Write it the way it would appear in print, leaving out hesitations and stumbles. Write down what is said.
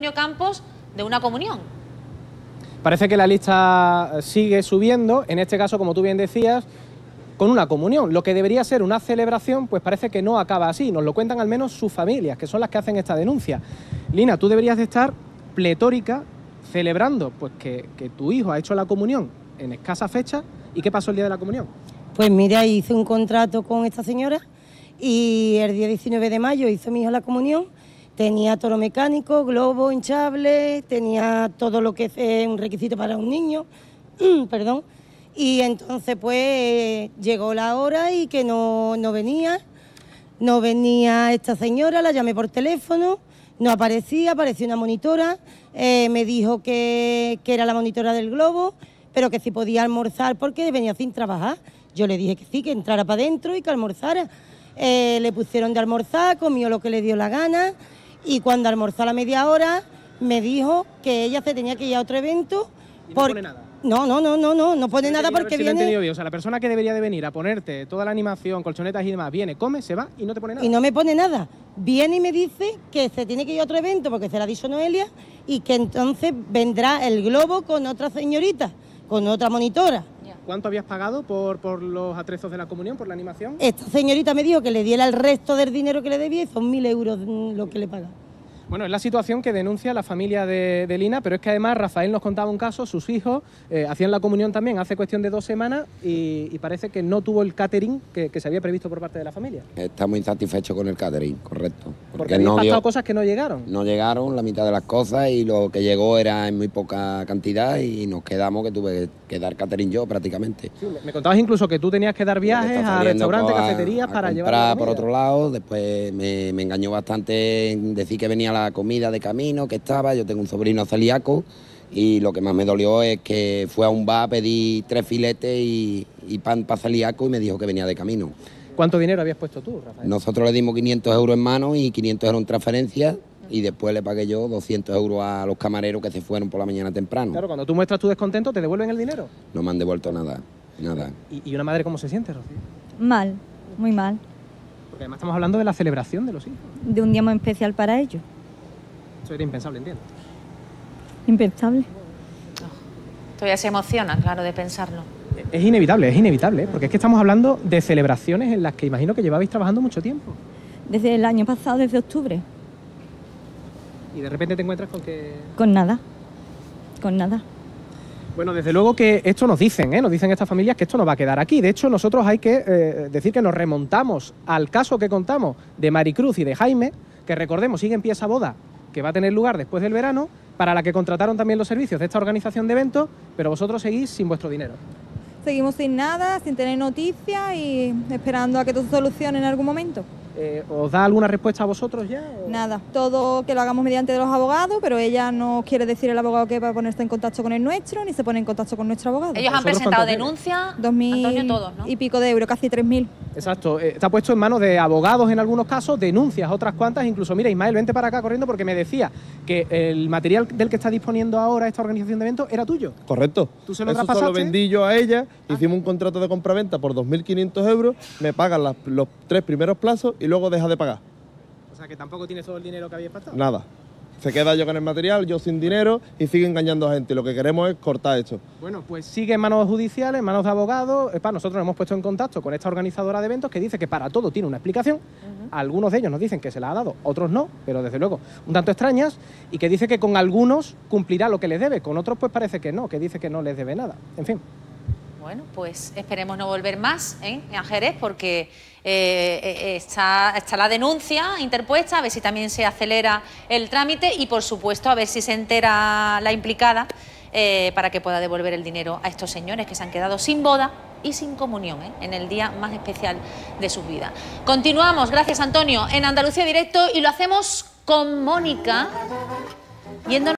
Campos de una comunión. Parece que la lista sigue subiendo, en este caso, como tú bien decías, con una comunión. Lo que debería ser una celebración, pues parece que no acaba así. Nos lo cuentan al menos sus familias, que son las que hacen esta denuncia. Lina, tú deberías de estar pletórica celebrando pues que tu hijo ha hecho la comunión en escasa fecha. ¿Y qué pasó el día de la comunión? Pues mira, hice un contrato con esta señora y el día 19 de mayo hizo mi hijo la comunión. Tenía toro mecánico, globo hinchable, tenía todo lo que es un requisito para un niño, perdón. Y entonces pues llegó la hora y que no venía esta señora, la llamé por teléfono, no aparecía, apareció una monitora, me dijo que era la monitora del globo, pero que si podía almorzar porque venía sin trabajar. Yo le dije que sí, que entrara para adentro y que almorzara. Le pusieron de almorzar, comió lo que le dio la gana y cuando almorzó a la media hora me dijo que ella se tenía que ir a otro evento. ¿Y no pone nada? No pone nada porque viene... Entendido bien. O sea, la persona que debería de venir a ponerte toda la animación, colchonetas y demás, viene, come, se va y no te pone nada. Y no me pone nada. Viene y me dice que se tiene que ir a otro evento porque se lo ha dicho Noelia y que entonces vendrá el globo con otra señorita, con otra monitora. ¿Cuánto habías pagado por los atrezos de la comunión, por la animación? Esta señorita me dijo que le diera el resto del dinero que le debía y son 1.000 euros lo que le paga. Bueno, es la situación que denuncia la familia de Lina, pero es que además Rafael nos contaba un caso, sus hijos hacían la comunión también hace cuestión de 2 semanas y parece que no tuvo el catering que se había previsto por parte de la familia. Está muy insatisfecho con el catering, correcto. Porque habían pasado cosas que no llegaron. No llegaron la mitad de las cosas y lo que llegó era en muy poca cantidad y nos quedamos que tuve que dar catering yo prácticamente. Sí, me contabas incluso que tú tenías que dar viajes a restaurantes, cafeterías para llevar por otro lado. Después me engañó bastante en decir que venía la comida de camino, que estaba. Yo tengo un sobrino celíaco y lo que más me dolió es que fue a un bar, pedí 3 filetes y pan para celíaco y me dijo que venía de camino. ¿Cuánto dinero habías puesto tú, Rafael? Nosotros le dimos 500 euros en mano y 500 euros en transferencia y después le pagué yo 200 euros a los camareros que se fueron por la mañana temprano. Claro, cuando tú muestras tu descontento, ¿te devuelven el dinero? No me han devuelto nada. ¿Y una madre cómo se siente, Rocío? Mal, muy mal. Porque además estamos hablando de la celebración de los hijos. De un día muy especial para ellos. Eso era impensable, entiendo. Impensable. Todavía se emociona, claro, de pensarlo. Es inevitable, porque es que estamos hablando de celebraciones en las que imagino que llevabais trabajando mucho tiempo. Desde el año pasado, desde octubre. Y de repente te encuentras con que... Con nada. Con nada. Bueno, desde luego que esto nos dicen estas familias que esto no va a quedar aquí. De hecho, nosotros hay que decir que nos remontamos al caso que contamos de Maricruz y de Jaime, que recordemos, sigue en pie esa boda que va a tener lugar después del verano, para la que contrataron también los servicios de esta organización de eventos, pero vosotros seguís sin vuestro dinero. Seguimos sin nada, sin tener noticias y esperando a que todo se solucione en algún momento. ¿Os da alguna respuesta a vosotros ya? ¿O? Nada, todo que lo hagamos mediante de los abogados, pero ella no quiere decir el abogado que va a ponerse en contacto con el nuestro, ni se pone en contacto con nuestro abogado. Ellos han presentado denuncia, 2.000 Antonio, todos, ¿no? y pico de euros, casi 3.000. Exacto, está puesto en manos de abogados en algunos casos, denuncias otras cuantas, incluso, mira, Ismael, vente para acá corriendo porque me decía que el material del que está disponiendo ahora esta organización de eventos era tuyo. Correcto. ¿Tú se lo Eso traspasaste? lo vendí yo a ella, hicimos un contrato de compraventa por 2.500 euros, me pagan los 3 primeros plazos y luego deja de pagar. O sea, que tampoco tienes todo el dinero que habías pactado. Nada. Se queda yo con el material, yo sin dinero y sigue engañando a gente. Lo que queremos es cortar esto. Bueno, pues sigue en manos judiciales, en manos de abogados. Nosotros nos hemos puesto en contacto con esta organizadora de eventos que dice que para todo tiene una explicación. Algunos de ellos nos dicen que se la ha dado, otros no, pero desde luego un tanto extrañas, y que dice que con algunos cumplirá lo que les debe, con otros pues parece que no, que dice que no les debe nada. En fin. Bueno, pues esperemos no volver más a Jerez porque está la denuncia interpuesta, a ver si también se acelera el trámite y, por supuesto, a ver si se entera la implicada para que pueda devolver el dinero a estos señores que se han quedado sin boda y sin comunión en el día más especial de su vida. Continuamos, gracias Antonio, en Andalucía Directo y lo hacemos con Mónica, yendo